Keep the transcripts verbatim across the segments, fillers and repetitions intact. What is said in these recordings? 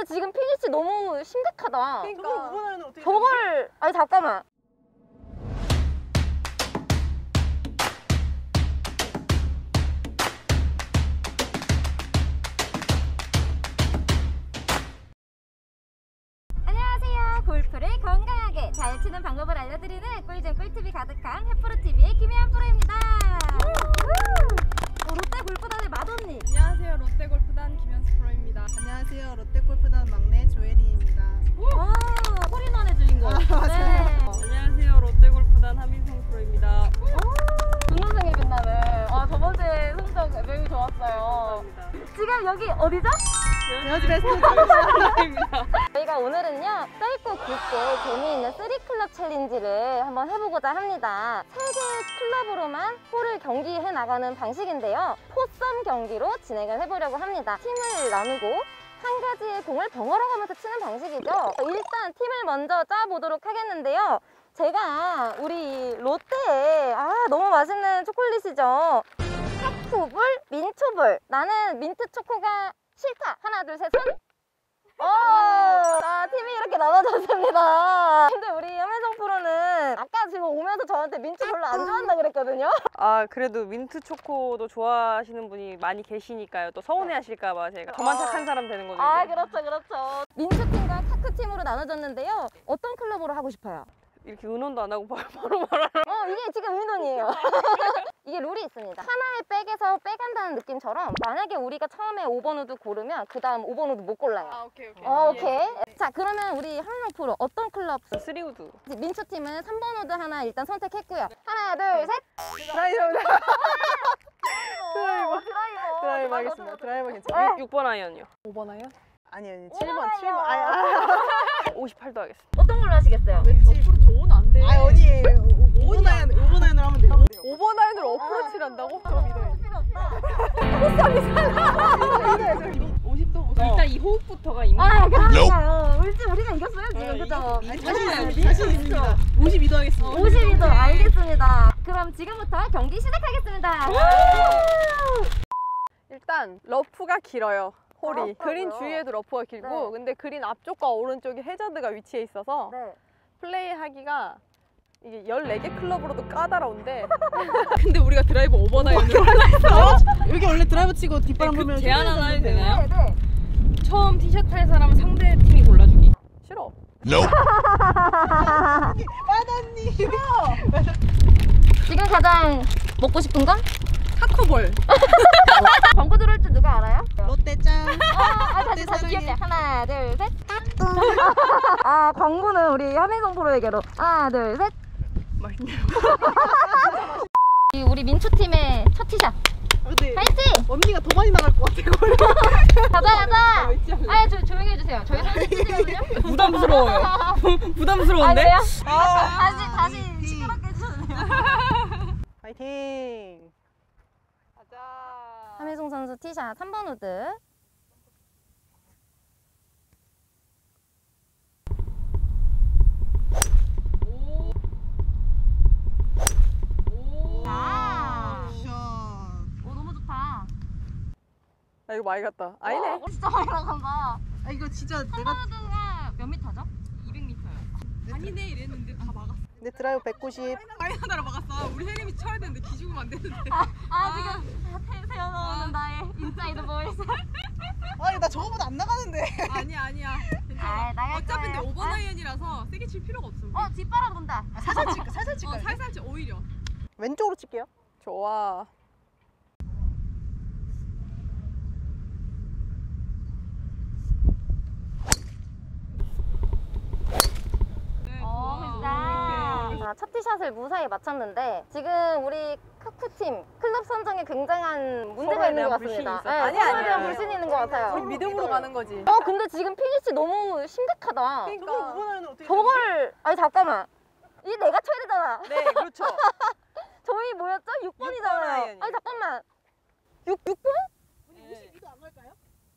근데 지금 피니시 너무 심각하다. 그러니까 오 번 아이언은 어떻게 저걸 아니 잠깐만. 안녕하세요. 골프를 건강하게 잘 치는 방법을 알려드리는 꿀잼 꿀팁이 가득한 해프로티비의 김혜연 프로입니다. 롯데 골프단의 맏언니. 안녕하세요. 롯데골프단 김현수 프로입니다. 안녕하세요. 롯데골프단 막내 조혜리입니다. 와, 홀인원의 주인공. 아, 맞아요. 네. 안녕하세요. 롯데골프단 하민성 프로입니다. 동영상에 빛나는. 아, 저번주에 성적 매우 좋았어요. 감사합니다. 지금 여기 어디죠? 에너지 베스트 프로입니다. 저희가 오늘은요, 짧고 굵고 재미있는 쓰리 클럽 챌린지를 한번 해보고자 합니다. 세 개의 클럽으로만 홀을 경기해 나가는 방식인데요. 포섬 경기로 진행을 해보려고 합니다. 팀을 나누고 한 가지의 공을 번갈아 가면서 치는 방식이죠. 일단 팀을 먼저 짜보도록 하겠는데요. 제가 우리 롯데에 아 너무 맛있는 초콜릿이죠. 하프볼, 민초볼. 나는 민트 초코가 싫다. 하나, 둘, 셋, 손. 오! 자, 팀이 이렇게 나눠졌습니다. 근데 우리 염혜정 프로는 아까 지금 오면서 저한테 민초 별로 안 좋아한다 그랬거든요. 아 그래도 민트 초코도 좋아하시는 분이 많이 계시니까요. 또 서운해 하실까봐 제가 저만 착한 사람 되는 거죠. 아, 이제. 그렇죠, 그렇죠. 민초팀과 카크팀으로 나눠졌는데요. 어떤 클럽으로 하고 싶어요? 이렇게 의논도 안 하고 바로 바로 말하는. 어, 이게 지금 의논이에요. 이게 룰이 있습니다. 하나의 백에서 빼간다는 느낌처럼 만약에 우리가 처음에 오 번 우드 고르면 그 다음 오 번 우드 못 골라요. 아 오케이 오케이. 어, 오케이. 자, 그러면 우리 한명 프로 어떤 클럽? 쓰리우드. 민초팀은 삼 번 우드 하나 일단 선택했고요. 하나, 둘, 셋. 드라이버 드라이버. 드라이버 하겠습니다. 드라이버 괜찮아요? 육 번 아이언이요. 오 번 아이언? 아니 아니 오 번 칠 번 아이언. 칠 번 아니 아니 오십팔도 하겠습니다. 어떤 걸로 하시겠어요? 왠지 좋은 안 돼. 아 어디 오 번 아이언 오 번 아이언으로 하면 돼요. 오 번 아이언으로 어프로치를 저 믿어요. 필요 없다. 오십 도 일단 이 호흡부터가 있는. 아, 그러니까요. 울지 우리가 이겼어요, 지금. 그죠? 자신 자신 있습니다. 오십이 도 하겠습니다. 오십이 도 알겠습니다. 그럼 지금부터 경기 시작하겠습니다. 일단 러프가 길어요. 홀이. 아, 그린 그래요? 주위에도 러프가 길고 네. 근데 그린 앞쪽과 오른쪽에 해저드가 위치해 있어서 네. 플레이하기가 이게 열네 개 클럽으로도 까다로운데 근데 우리가 드라이버 오 번 아이언으로 여기 원래 드라이브 치고 뒷바람 그 불면 제안 하나 해도 되나요? 네, 네. 처음 티셔츠 할 사람은 상대 팀이 골라주기. 싫어. 빠다니 지금 가장 먹고 싶은 건? 타코볼. 광고 들어올 줄 누가 알아요? 롯데 짱 아, 아 다시 롯데 다시 사랑해. 귀엽게. 하나, 둘, 셋. 아, 광고는 우리 한혜성 프로에게로. 하나, 둘, 셋. 맛있네요. 이 우리 민초팀의 첫 티샷. 근데 파이팅! 언니가 더 많이 나갈 것 같아 그걸. 가자, 가자! 아, 저 조용히 해주세요. 저희 선수 치시거든요. 부담스러워요. 아, 부담스러운데? 그래요? 다시, 다시 시끄럽게 해주세요. 파이팅. 가자. 함혜송 선수 티샷 삼 번 우드. 아, 오, 너무 좋다. 나 이거 많이 갔다. 아니네. 오, 진짜 많이 나간다. 아 이거 진짜 삼 내가 번 우드가 몇 미터죠? 이백 미터요. 아니네 이랬는데 다 막았어. 내 드라이브 백구십. 아니 하나로 막았어. 우리 혜림이 쳐야 되는데 기죽으면 안 되는데. 아, 지금 태- 세워놓는 나의 인사이드 보이스. 아니 나 저거보다 안 나가는데. 아니야 아니야. 아, 나갈 어차피 근데 거예요. 오 번 아. 아이언이라서 세게 칠 필요가 없어. 우리. 어, 뒷바람 돈다. 살살 칠까 살살 어 칠까. 살살 쳐 오히려. 왼쪽으로 칠게요. 좋아. 네, 어, 좋아. 진짜. 아, 첫 티샷을 무사히 마쳤는데 지금 우리 카크팀 클럽 선정에 굉장한 문제가 서로에 있는 것 대한 불신이 같습니다. 있어요? 네, 아니, 서로에 아니, 대한 아니. 불신이 있는 것 같아요. 우리 믿음으로 가는 거지. 어, 근데 지금 피니시 너무 심각하다. 그럼 오 번 아이언은 어떻게? 저걸, 아니 잠깐만. 이 내가 쳐야 되잖아. 네, 그렇죠. 저희 뭐였죠? 육 번이잖아요. 아이언이요. 아니 잠깐만. 육, 육 번? 오십이 도 안 갈까요?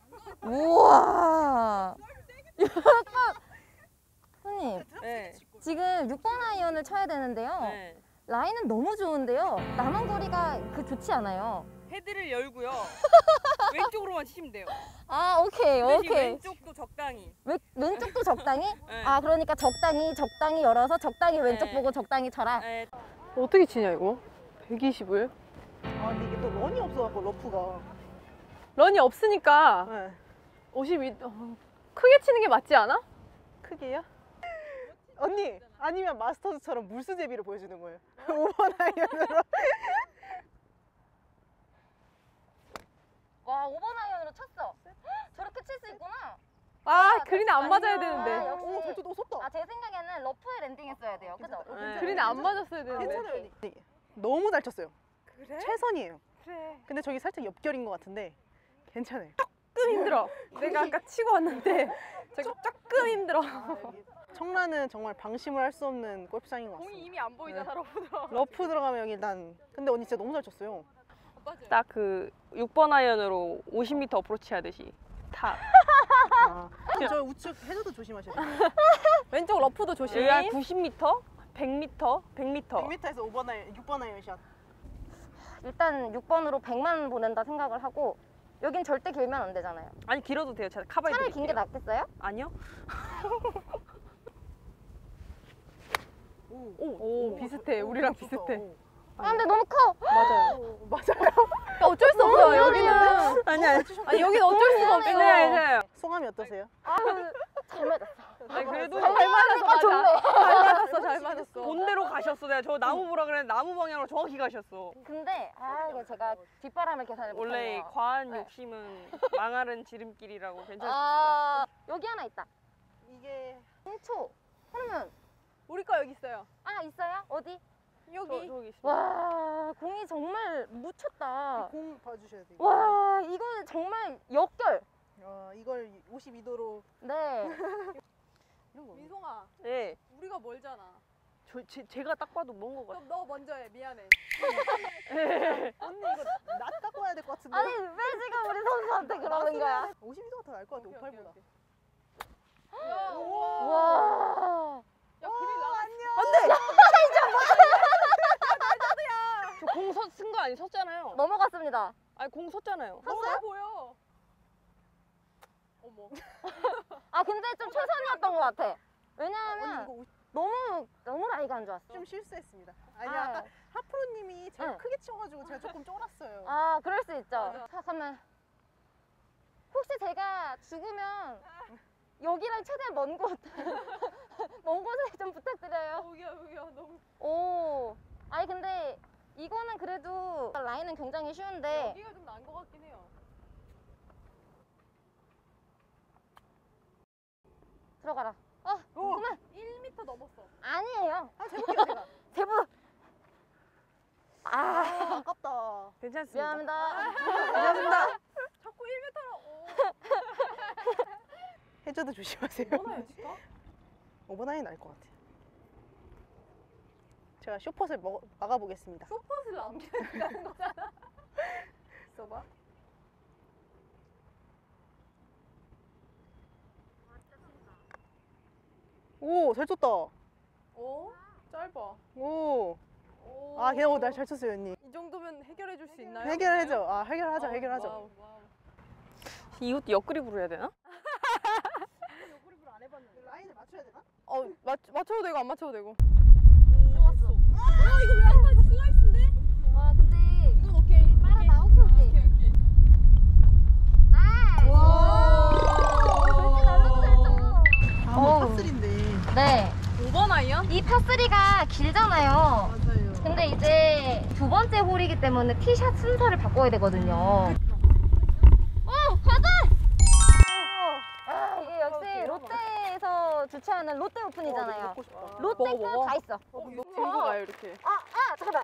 우와. 육 번. 손님, 네. 지금 육 번 아이언을 쳐야 되는데요. 네. 라인은 너무 좋은데요. 남은 거리가 그 좋지 않아요. 헤드를 열고요. 왼쪽으로만 치시면 돼요. 아, 오케이, 그 대신 오케이. 왼쪽도 적당히. 왼, 왼쪽도 적당히? 네. 아, 그러니까 적당히, 적당히 열어서 적당히 왼쪽 네. 보고 적당히 쳐라. 네. 어떻게 치냐 이거? 백이십을? 아 근데 이게 또 런이 없어갖고 러프가. 런이 없으니까 네. 오십이 어, 크게 치는 게 맞지 않아? 크게요? 언니 아니면 마스터즈처럼 물수제비를 보여주는 거예요. 오 번 아이언으로. 와, 오 번 아이언으로 쳤어. 저렇게 칠 수 있구나. 아 그린에 안 맞아야 아니요. 되는데. 아, 역시. 오 잘도 섰다. 아, 제 생각에는 러프에 랜딩했어야 돼요. 그죠? 네. 그린에 안 맞았어야 되는데. 괜찮아요 언니. 네, 너무 잘 쳤어요. 그래? 최선이에요. 그래. 근데 저기 살짝 옆결인 것 같은데 괜찮아요. 조금 힘들어. 내가 아까 치고 왔는데 저기 조금 힘들어. 청라는 정말 방심을 할 수 없는 골프장인 것 공이 같습니다. 이미 안 보이잖아 러프로. 러프 들어가면 여기 난 근데 언니 진짜 너무 잘 쳤어요. 딱 그 육 번 아이언으로 오십 미터 어프로치 하듯이 탑. 아, 저 우측 해저도 조심하셔야 돼요. 왼쪽 러프도 조심. 여기 한 구십 미터, 백 미터, 백 미터. 백 미터에서 오 번 아이언, 육 번 아이언 샷. 일단 육 번으로 백만 보낸다 생각을 하고 여긴 절대 길면 안 되잖아요. 아니 길어도 돼요. 제가 카바해 차라리 긴 게 드릴게요. 낫겠어요? 아니요. 오, 오, 비슷해. 우리랑 좋다. 비슷해. 오. 아, 근데 너무 커. 맞아요. 오, 맞아요. 그러니까 어쩔 수 없어. 여기는. 아니 아니. 아니 여기는 어쩔 수가 없어. 괜찮아요, 괜찮아요. 소감이 어떠세요? 아, 잘 맞았어. 아니 그래도 잘 맞았어. 맞아. 좋네. 잘 맞았어. 잘 맞았어. 본대로 가셨어. 내가 저 나무 보라 그랬는데 나무 방향으로 정확히 가셨어. 근데 아, 이게 제가 뒷바람을 계산을 원래 못했네요. 과한 네. 욕심은 망하는 지름길이라고 괜찮습니다. 아, 여기 하나 있다. 이게 초 그러면 우리 거 여기 있어요. 아, 있어요? 어디? 여기. 저, 저기 있어. 와, 공이 정말 묻혔다. 공 봐주셔야 돼요. 와, 이거는 정말 역결. 아, 이걸 오십이 도로 네. 이런 거. 민송아, 네. 우리가 멀잖아. 저, 제, 제가 딱 봐도 먼 것 같아. 그럼 너 먼저 해. 미안해. 언니 이거 낫 깎고 와야 될 것 같은데. 아니, 왜 지금 우리 선수한테 그러는 거야? 오십이 도가 더 나을 것 같아. 오십팔보다. 와. 야, 그린 나. 저 공 쓴 거 아니 섰잖아요. 넘어갔습니다. 아니 공 섰잖아요. 섰어 보여. 어머. 아, 근데 좀 최선이었던 것 같아. 언니 왜냐하면 이거 오십- 너무 너무 라이가 안 좋았어. 좀 실수했습니다. 아니 아. 아까 하프로님이 제가 응. 크게 쳐가지고 제가 조금 쫄았어요. 아, 그럴 수 있죠. 맞아. 잠깐만. 혹시 제가 죽으면 여기랑 최대한 먼 곳, 먼 곳에 좀 부탁드려요. 여기야 여기야 너무. 오. 아니, 근데 이거는 그래도 라인은 굉장히 쉬운데. 여기가 좀 나은 것 같긴 해요. 들어가라. 어, 그만. 일 미터 넘었어. 아니에요. 아 재볼게요 제가. 제부. 아, 아, 아깝다. 괜찮습니다. 미안합니다. 괜찮습니다. 자꾸 일 미터로. 오. 해저도 조심하세요. 뭐나요 진짜? 오 번 아이언 나을 것 같아요. 제가 쇼퍼를 먹, 막아보겠습니다. 소포스를 남기는 거잖아. 있어봐. 오, 잘 쳤다. 오, 짧아. 오. 오. 아, 걔 날 잘 쳤어요, 언니. 이 정도면 해결해 줄 수 있나요? 해결하죠. 아, 해결하죠, 와우, 해결하죠. 와우, 와우. 이것도 옆그립으로 해야 되나? 옆그립을 안 해봤는데. 라인을 맞춰야 되나? 어, 맞, 맞춰도 되고 안 맞춰도 되고. 좋았어. 아, 이거 왜 안 타지? 슬라이스인데? 와, 근데 이건 오케이. 빠르다. 오케이, 오케이. 오케이, 오케이. 나이스. 와. 오, 날라도 되죠. 다음은 어우. 파슬인데. 네. 오 번 아이언? 이 파쓰리가 길잖아요. 맞아요. 근데 이제 두 번째 홀이기 때문에 티샷 순서를 바꿔야 되거든요. 어, 가자! 아, 이게 역시 롯데에서 주최하는 롯데 오픈이잖아요. 먹고 싶다. 롯데 먹어, 먹어. 다 있어. 어, 뭐, 들고 가요, 이렇게. 아, 아, 잠깐만.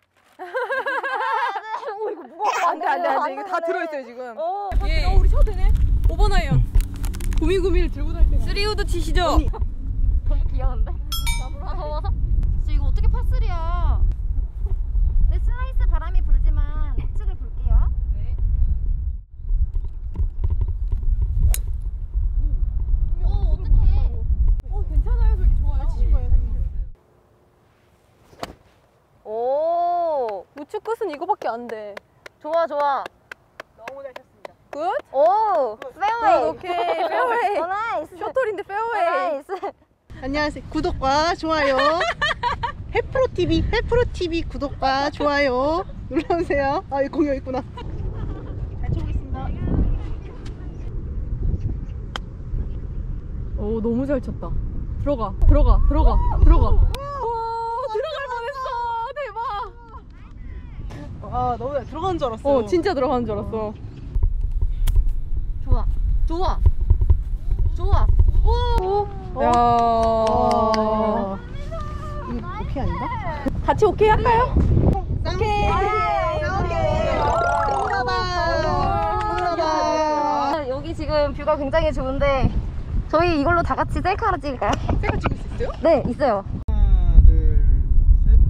아, 네. 오, 이거 무거워. 안 돼, 안 돼, 안 돼. 이거 다 들어있어요, 지금. 어, 예. 어, 우리 쳐도 되네? 오 번 아이언. 구미구미를 들고 다닐 때가. 쓰리우드 치시죠. 너무 귀여운데? 아, 더워서? 진짜 이거 어떻게 파쓰리야? 네, 슬라이스 바람이 불지만 우측을 볼게요. 네. 오, 어떡해. 어, 괜찮아요. 저기 좋아요. 치신 거예요, 선생님? 오. 우측 끝은 이거밖에 안 돼. 좋아, 좋아. 너무 잘 쳤습니다. 굿. 오, 페어웨이. 오케이. 페어웨이. 오, 나이스. 쇼톨인데 페어웨이. 나이스. 안녕하세요. 구독과 좋아요. 해프로티비, 해프로티비 구독과 좋아요 눌러주세요. 아, 여기 공이 여기 있구나. 잘 치고 있습니다. 오, 너무 잘 쳤다. 들어가, 들어가, 들어가, 들어가. 와, 들어갈 뻔했어. 대박. 아, 너무 잘 들어가는 줄 알았어. 어, 진짜 들어가는 줄 알았어. 좋아. 좋아. 좋아. 오. 야. 아, 이거 오케이 아닌가? 같이 오케이 할까요? 오케이. 오케이. 아, 여기 지금 뷰가 굉장히 좋은데 저희 이걸로 다 같이 셀카 하나 찍을까요? 셀카 찍을 수 있어요? 네, 있어요. 하나, 둘, 셋.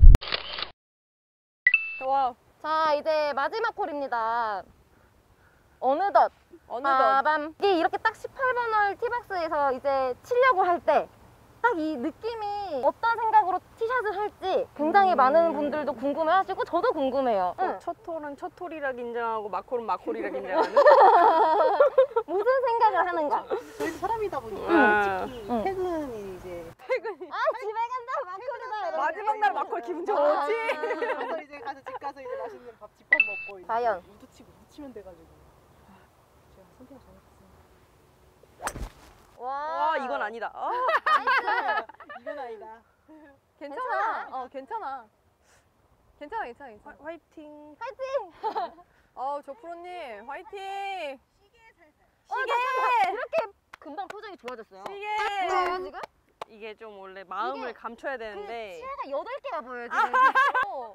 좋아. 자, 이제 마지막 홀입니다. 어느덧 어느덧. 빠밤. 이게 이렇게 딱 십팔 번 홀 티박스에서 이제 치려고 할 때 딱 이 느낌이 어떤 생각으로 티샷을 할지 굉장히 음. 많은 분들도 궁금해 하시고 저도 궁금해요. 응. 첫 홀은 첫 홀이라 긴장하고 막홀은 막홀이라 긴장하는. 무슨 생각을 하는가? 저희 사람이다 보니까 응. 솔직히 응. 퇴근이 이제 아, 집에 간다 막걸리다 이러면서. 마지막 날 막걸 기분 좋지. 가서 이제 가서 집 가서 이제 맛있는 밥 집밥 먹고 이제 과연? 우드 치고 우드 치면 돼가지고 제가 선택을 잘못했습니다. 와, 와 이건 아니다. 아. 이건 아니다. 괜찮아. 괜찮아. 어, 괜찮아. 괜찮아, 괜찮아, 괜찮아. 화, 화이팅. 파이팅! 어, 조프로님, 화이팅! 어, 잠깐만. 이렇게 금방 표정이 좋아졌어요. 시계! 뭐야 지금? 이게 좀 원래 마음을 이게 감춰야 그 되는데. 치아가 여덟 개가 보여요 지금. 어.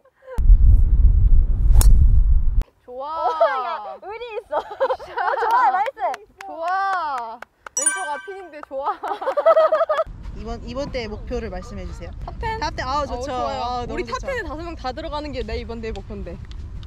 좋아. 어, 야, 의리 있어. 어, 좋아, 나이스. 좋아. 왼쪽 앞핀인데 좋아. 이번 이번 때 목표를 말씀해 주세요. 탑텐? 탑텐 아 좋죠. 어, 좋아요. 아, 너무 우리 좋죠. 탑텐에 다섯 명 다 들어가는 게 내 이번 내 목표인데.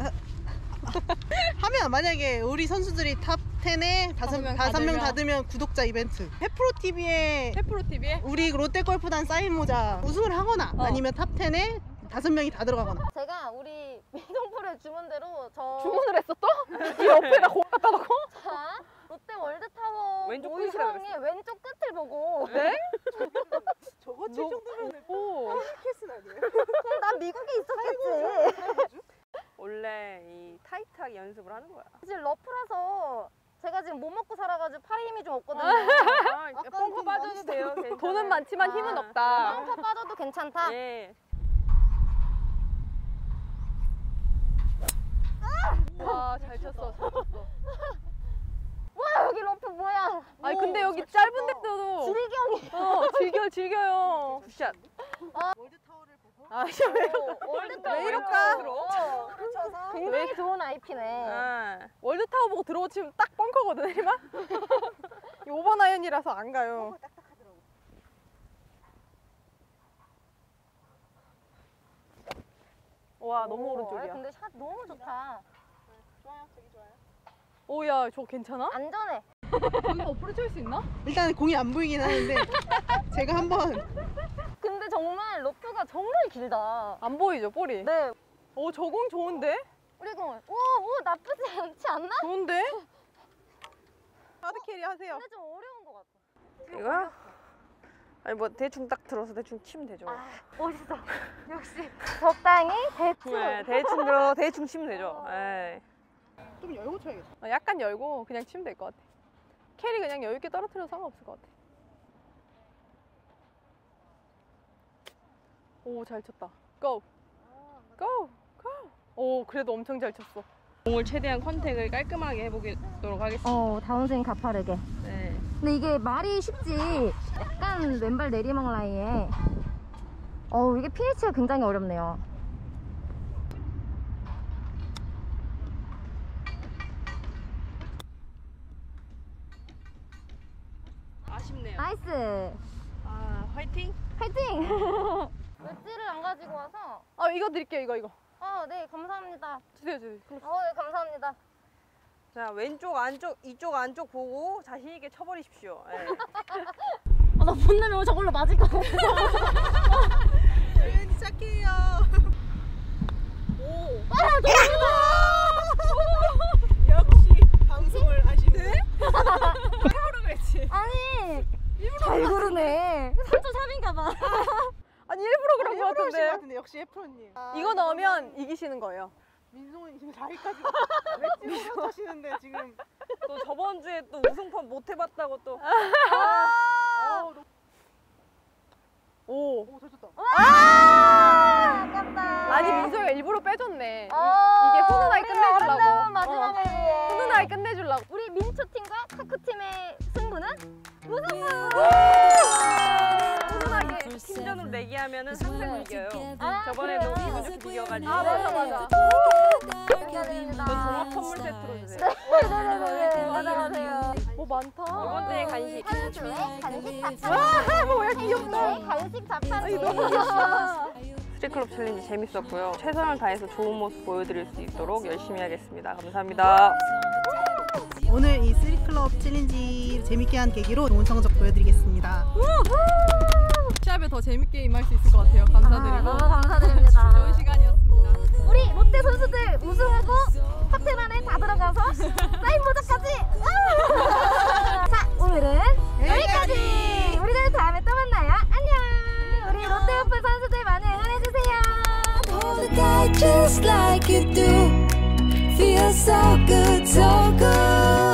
하면 만약에 우리 선수들이 탑텐에 다섯 다섯 명 다섯 명 다 다 들면 구독자 이벤트. 해프로 티비에 해프로 티비에? 우리 롯데골프단 사인 모자 우승을 하거나 어. 아니면 탑텐에 다섯 명이 다 들어가거나. 제가 우리 미동풀의 주문대로 저 주문을 했어 또? 이 옆에다 공 갖다 놓고? 자, 롯데 월드타워 왼쪽 끝이라 모형의 왼쪽 끝을 보고 네? 저거 칠 정도면 오. 캐스는 아니에요? 그럼 난 미국에 있었겠지. 원래 이 타이트하게 연습을 하는 거야. 지금 러프라서 제가 지금 못 먹고 살아가지고 팔 힘이 좀 없거든요. 아, 아까는 뻥커 좀 빠져도 많이 돼요. 괜찮아요. 돈은 많지만 힘은 아. 없다. 펑커 빠져도 괜찮다. 예. 와, 잘 쳤어, 잘 쳤어. 와, 여기 러프 뭐야? 아니 근데 여기 잘 짧은 쳤다. 데도 질경이. 어, 즐겨 즐겨요. 굿샷. 월드타워를 보고 아, 왜, 월드타워. 왜 이럴까? 어, 굉장히 좋은 아이피네. 아. 월드타워 보고 들어오 치면 딱 벙커거든, 내리마? 오 번 아이언이라서 안 가요. 와 너무 오, 오른쪽이야. 근데 샷 너무 좋다. 좋아요, 되게 좋아요. 오야, 저 괜찮아? 안전해. 여기 어프로치 할 수 있나? 일단 공이 안 보이긴 하는데 제가 한번 근데 정말 러프가 정말 길다. 안 보이죠, 볼이? 네. 오, 저 공 좋은데? 우리 공. 오, 오, 나쁘지 않지 않나? 좋은데? 하드 캐리 하세요. 근데 좀 어려운 것 같아. 이거야? 아니 뭐 대충 딱 들어서 대충 치면 되죠. 아, 멋있어. 역시 적당히 대충. 네, 대충 들어 대충 치면 되죠. 에이. 좀 열고 쳐야겠다. 어, 약간 열고 그냥 치면 될 것 같아. 캐리 그냥 여유있게 떨어뜨려도 상관없을 것 같아. 오, 잘 쳤다. 고! 고! 고! 오, 그래도 엄청 잘 쳤어. 공을 최대한 컨택을 깔끔하게 해보도록 하겠습니다. 어, 다운스윙 가파르게. 네. 근데 이게 말이 쉽지. 약간 왼발 내리막 라인에. 어, 이게 피니치가 굉장히 어렵네요. 아쉽네요. 나이스. 아 화이팅. 파이팅! 웨지를 안 가지고 와서. 아, 이거 드릴게요, 이거, 이거. 어, 네, 감사합니다. 주세요, 주세요. 어, 네, 감사합니다. 자 왼쪽 안쪽 이쪽 안쪽 보고 자신 있게 쳐버리십시오. 예. 아, 나 못 내면 저걸로 맞을 것 같아. 조연이 착해요. 아, 너무 아니 잘 구르네. 삼 점 삼인가 봐. 아니 일부러 그런 거 일부러 하신 것 같은데. 같은데 역시 프로님. 아, 이거 넣으면 이기시는 거예요. 민송이 지금 자기까지 맷집을 하시는데 지금. 또 저번 주에 또 우승판 못 해봤다고 또. 아, 어, 너- 오. 오, 잘 쳤다. 아, 아깝다. 아니 민소가 일부러 빼줬네. 어, 이게 훈훈하게 우리 끝내주려고. 아름다운 마지막을 위해. 훈훈하게 끝내주려고. 우리 민초 팀과 카쿠 팀의 승부는 무승부. 훈훈하게 팀전으로 내기하면은 항상 이겨요. 아, 저번에도 그래요? 기분 좋게 이겨가지고. 아 맞아 맞아. 축하드립니다. 저 종합 선물 세트로 주세요. 네네네네 맞아 맞아요. 뭐 많다. 이번 주에 간식. 한주에 간식 자판. 뭐야 귀엽다. 간식 자판기. 스트릿클럽 챌린지 재밌었고요. 최선을 다해서 좋은 모습 보여드릴 수 있도록 열심히 하겠습니다. 감사합니다. 오늘 이 쓰리클럽 챌린지 재밌게 한 계기로 좋은 성적 보여드리겠습니다. 시합에 더 재밌게 임할 수 있을 것 같아요. 감사드리고. 너무 감사드립니다. 좋은 시간이었습니다. 우리 롯데 선수들 우승하고 탑텐 안에 다 들어가서 사인 모자까지. 자 오늘은 여기까지. 우리들 다음에 또 만나요. 안녕. 우리 롯데 오픈 선수들 많이 응원해주세요. Hold the guy just like you do. Feels so good, so good.